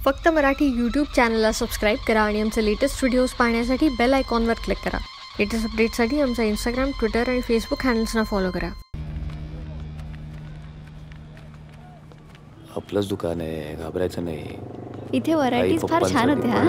फक्त मराठी यूट्यूब चॅनलला सबस्क्राईब करा आणि आमचे लेटेस्ट व्हिडिओज पाहण्यासाठी बेल आयकॉनवर क्लिक करा. लेटेस्ट अपडेट्ससाठी आमचा इंस्टाग्राम, ट्विटर आणि फेसबुक हँडल्सना फॉलो करा. आपलंच दुकान आहे, घाबरायचं नाही. इथे व्हरायटीज फार छान होत्या.